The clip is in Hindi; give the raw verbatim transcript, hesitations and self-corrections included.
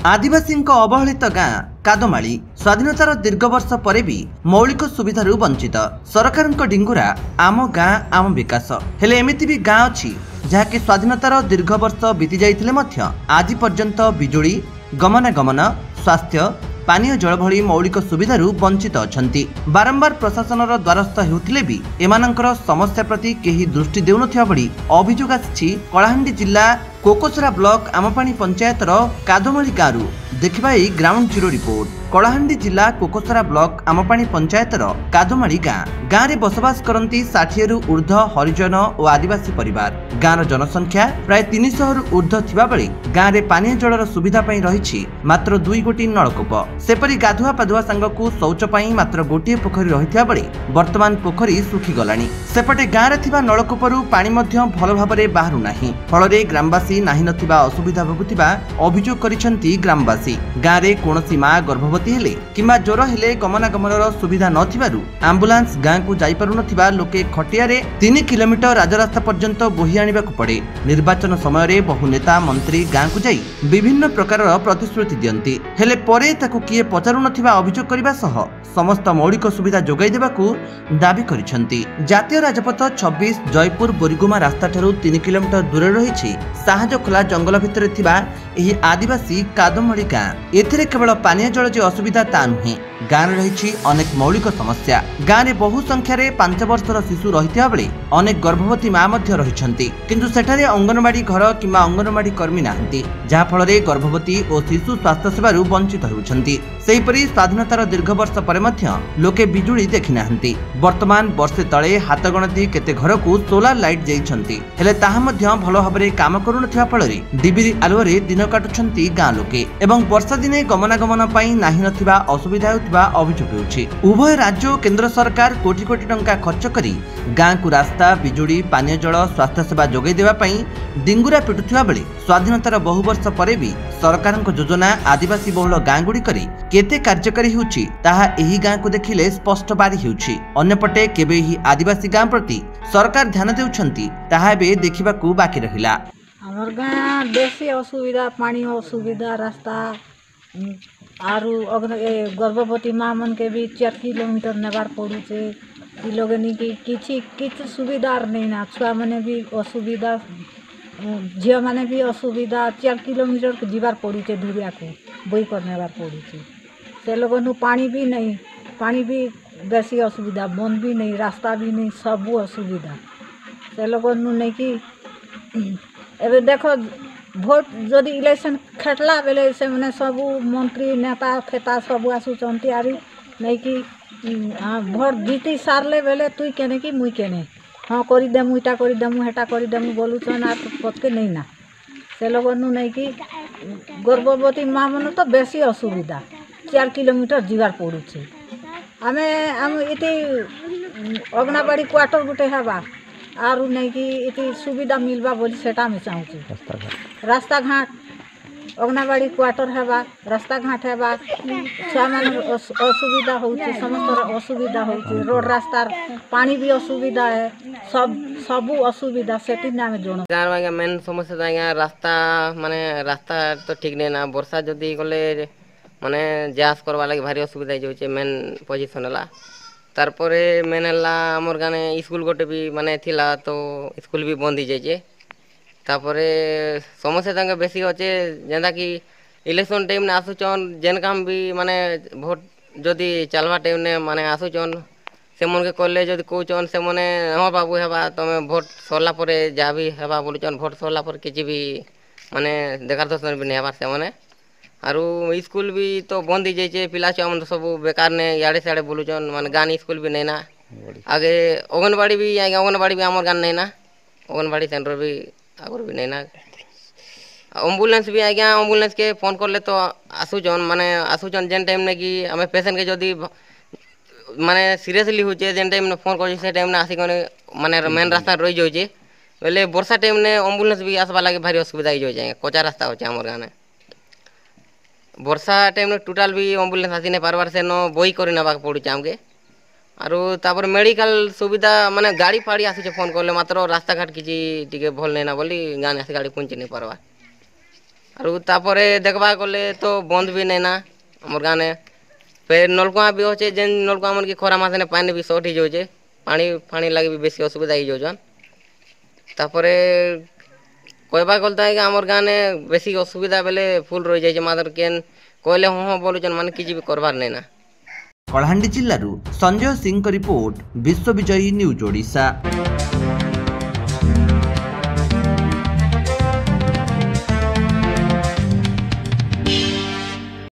आदिवासी अवहेलित गाँ कादमाली स्वाधीनतार दीर्घ वर्ष पर भी मौलिक सुविधारू वंचित सरकार डिंगुरा आम गाँ आम विकास हेले एमिति भी गाँ अच्छी जहाँकि स्वाधीनतार दीर्घ वर्ष बीती जाइथिले मध्य आज पर्यंत बिजुली गमनागमन स्वास्थ्य पानीय जल भली मौलिक सुविधारू वंचित अछंती। बारंबार प्रशासनर द्वारस्थ हेउथिले भी एमानंकर समस्या प्रति केही दृष्टि देउनथिया भली अभियोग आछि। कलाहांडी जिला कोकोसरा ब्लॉक आमपानी पंचायतर कादमाली गाँव देखिबा एई ग्राउंड जीरो रिपोर्ट। कलाहांडी जिला कोकोसरा ब्लॉक आमपानी पंचायतर कादमाली गाँ गाँव में बसवास करती षाठिए रु ऊर्ध हरिजन और आदिवासी परिवार। गाँव जनसंख्या प्राय तीन सौ रु ऊर्ध थिबा बेले गाँव में पानीय जलर सुविधा पई रहिछि मात्र दुई गोटी नलकूप। सेपरी गाधुआ पाधुआ सांगकु शौच पई मात्र गोटे पोखरी रहिथिबा बेले वर्तमान पोखरी सुखी गलानी। सेपटे गाँव रे थिबा नलकूपरू पानी मध्य भल भाबरे बाहरु नाही फलरे ग्रामवासी नाही नथिबा असुविधा भोगुथिबा अभियोग करिसेंती ग्रामवासी। गाँव रे कोनोसी मां गर्भवती हेले किंबा ज्वर हेले गमनागमनर सुविधा नथिबारु एम्बुलेंस गाँ को जाई पारु नथिबा लोके खटिया रे तीन किलोमीटर राजरास्ता पर्यंत बोही आनिबाकु पड़े। निर्वाचन समय रे बहु नेता मंत्री गाँ को जाई विभिन्न प्रकार प्रतिश्रुति दियंती हेले परे ताकु किए पचारु नथिबा अभियोग करिबा सह समस्त मौलिक सुविधा जोगाई देबाकू दाबी करिसेंती। जातीय राजपथ छब्बीस जयपुर बोरीगुमा रास्ता ठारू तीन किलोमीटर दूर रही साहाजखोला जंगल भितर थिबा एही आदिवासी कादमाली गाँ। एथिरे केवल पानीय जल जे असुविधा ता नुहे गाँव में रही अनेक मौलिक समस्या। गाँव में बहु संख्यार पांच वर्षर शिशु रही बेले अनेक गर्भवती माँ रही किंतु सेठारे अंगनवाड़ी घर किंबा अंगनवाड़ी कर्मी नाहंती जहाँ फल गर्भवती और शिशु स्वास्थ्य सेवारू वंचित होउछंती। सेहीपरि स्वाधीनतार दीर्घ वर्ष पर मध्य लोके बिजुली देखि नाहंती। वर्तमान वर्षे तले हाथ गणती केते घर को सोलार लाइट जाइछंती हेले ताहा मध्य भल भाबरे काम करुनथिबा फलरे डिबिरी आलुरे दिन काटुछंती गाँ लोके एवं वर्षा दिने गमनागमन पई नाही नथिबा असुविधा हेउथिबा अभियोग हेउछि। उभय राज्य और केंद्र सरकार कोटी कोटी टंका खर्च करी गाँ को रास्ता बिजुली पानीय जल स्वास्थ्य सेवा जोगाई देबा पई डिंगुरा पिटुथिबा बेले स्वाधीनतार बहु वर्ष पर भी सरकार योजना आदिवासी बहुल गाँ गुड़िकरे केते कार्यकारी हेउछि ताहा एही गाँ को देखिले स्पष्ट बारी हेउछि। अन्यपटे केबे ही आदिवासी गाँ प्रति सरकार ध्यान देउछंती ताहा एबे देखिबाकू बाकी रहिला। हमर गाँ बेसी असुविधा पानी असुविधा रास्ता आरु गर्भवती माँ मन के भी चार किलोमीटर नेबार पड़ुचे इ लोगनी की किछि किछि सुविधा नहीं ना छुआ माने भी असुविधा झियो माने भी असुविधा चार किलोमीटर जीवार पड़ुचे दूरिया को बोई कर नेबार पड़ुचे से लोगन पानी भी नहीं पानी भी बेसी असुविधा बंद भी नहीं रास्ता भी नहीं सब असुविधा से लोगन नहीं कि एबे देखो भोट जदि इलेक्शन खेटला बेले से मैंने सब मंत्री नेता फेता सब आसुचंती आरी नहीं कि भोट जीती सारले बेले तुई केने कि मुई केने हाँ करी देमु इटा करी देमु हेटा करी देमु बोलुचन आ पचके नहीं ना से लोगन नहीं कि गर्भवती माँ मन तो बेसी असुविधा चार किलोमीटर जीवार पड़ुचे आमे आम इति अंगनवाड़ी क्वार्टर गुटे हेबा आरु नहीं कि इति सुविधा मिलवा बोली सेटा में चाहूँ रास्ता घाट अंगनवाड़ी क्वार्टर हेबा रास्ता घाट हेबा छुआ मान असुविधा होउचे समस्त असुविधा होउचे रोड रास्ता पानी भी असुविधा है सब सब असुविधा सेठी ना में जोन गाँव में मेन समस्या जाएगा रास्ता माने रास्ता तो ठीक नहीं ना वर्षा जदि गले माने जास करवा लगे भारी असुविधा होउचे मेन पोजीशन ला तारपरे मेन आमर गाने स्कूल गोटे भी माने थिला तो स्कूल भी बंद हो जाए तापरे समस्या तंगे बेसी अच्छे जेंदा कि इलेक्शन टाइम ने आसुचन जेन काम भी माने भोट जदि चलवा टाइम ने माने आसुचन से मन के कले जदि कहचन से माने हाँ बाबू हेबा तमे भोट सरला परे जा भी हेबा बोलुचन भोट सरला पर किछि भी माने देखार दर्शन भी नहीं हेबार से माने आरु स्कूल भी तो बंद हो जाए पिला छुआ तो सब बेकार ने इे सियाड़े बोलुचन माने गान स्कूल भी नहीं ना आगे अंगनवाड़ी भी आगे अंगनवाड़ी भी आमर गान नहीं ना अंगनवाड़ी सेंटर भी आगर भी नहीं ना एम्बुलेंस भी आज्ञा एम्बुलेंस के फोन कर ले तो आसुचन माने आसुचन जेन टाइम ने कि आम पेसेंट के जदि माने सीरियसली होचे जेन टाइम ने फोन कर टाइम ने आसिक माने मेन रास्ता रही जाए बोले वर्षा टाइम ने एम्बुलेंस भी आसवा लगे भारी असुविधा हो जाए कचा रास्ता होचे आमर गाने वर्षा टाइम में टोटाल भी एम्बुलेंस आसी नहीं पारबार से न बई कर नाक पड़े आमके आरु तापर मेडिकल सुविधा माने गाड़ी फाड़ी आसुचे फोन करले मात्र रास्ता घाट किसी टिके भल नहीं ना बोली गाने आसी गाड़ी पहुँची नहीं पारवा आरु तापरे देखबा गले तो बंद भी नहीं ना हमर गाने फिर नलकुआ भी होचे जेन नलकुआ मन की खरा मासने पानी भी शॉर्ट ही जाउचे पानी पानी लागे भी बेसी असुविधा ही जाउछन तापरे कहबा गलता है कि हमर गाने बेसी असुविधा बेले फुल रही जाइए मात्र केन कहले हाँ बोलुचन माने किछि भी करबार नहीं ना। कलाहांडी जिल्लारू संजय सिंह रिपोर्ट विश्व विजयी न्यूज ओडिशा।